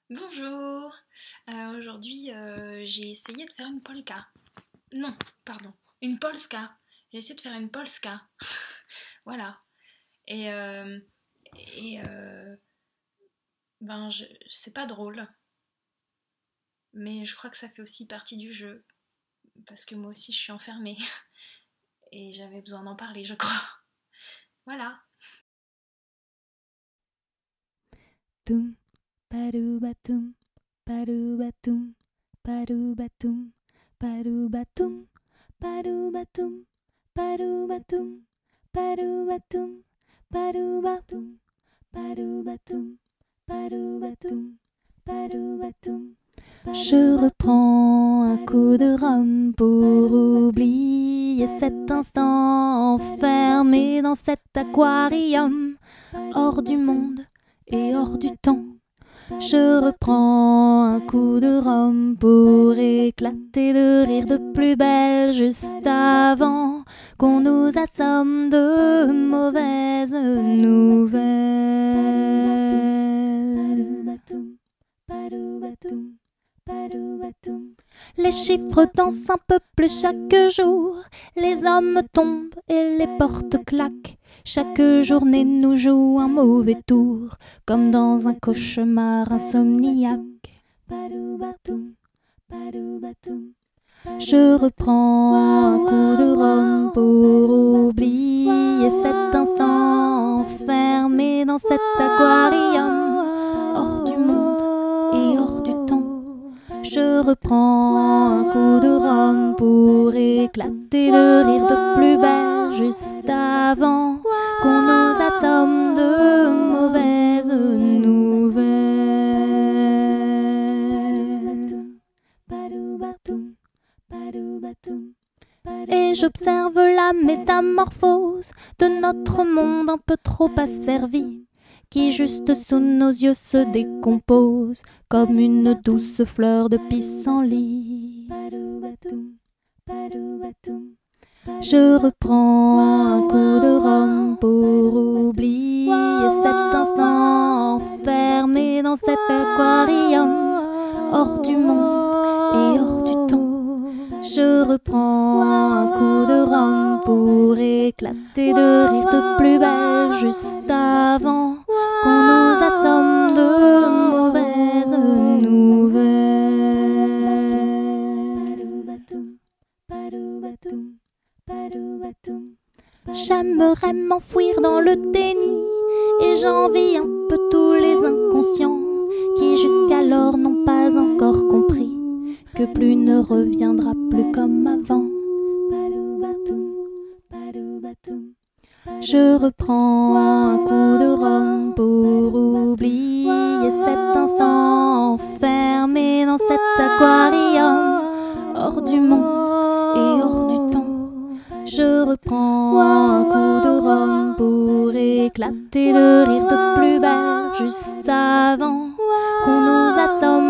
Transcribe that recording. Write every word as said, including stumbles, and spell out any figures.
Bonjour. Euh, aujourd'hui, euh, j'ai essayé de faire une polka. Non, pardon, une polska. J'ai essayé de faire une polska. Voilà. Et, euh, et euh, ben, je, c'est pas drôle, mais je crois que ça fait aussi partie du jeu, parce que moi aussi je suis enfermée et j'avais besoin d'en parler, je crois. Voilà. Tum, parubatum, parubatum, parubatum, parubatum, parubatum, parubatum, parubatum, parubatum, parubatum, parubatum, parubatum. Je reprends un coup de rhum pour oublier cet instant enfermé dans cet aquarium hors du monde et hors du temps. Je reprends un coup de rhum pour éclater de rire de plus belle juste avant qu'on nous assomme de mauvaises nouvelles. Les chiffres dansent un peu plus chaque jour, les hommes tombent et les portes claquent. Chaque journée nous joue un mauvais tour, comme dans un cauchemar insomniaque. Je reprends un coup de rhum pour oublier cet instant enfermé dans cet aquarium, hors du monde et hors du temps. Je reprends un coup de rhum pour éclater de rire de plus belle juste avant qu'on nous assomme de mauvaises nouvelles. Et j'observe la métamorphose de notre monde un peu trop asservi, qui juste sous nos yeux se décompose comme une douce fleur de pissenlit. Je reprends un coup de rhum pour oublier cet instant enfermé dans cet aquarium hors du monde et hors du temps. Je reprends un coup de rhum pour éclater de rire de plus belle juste avant qu'on nous assomme de mauvaises nouvelles. J'aimerais m'enfouir dans le déni et j'envie un peu tous les inconscients qui jusqu'alors n'ont pas encore compris que plus ne reviendra plus comme avant. Je reprends un coup de rhum pour oublier cet instant enfermé dans cet aquarium hors du monde et hors du temps. Je reprends un coup de rhum pour éclater de rire de plus belle juste avant qu'on nous assomme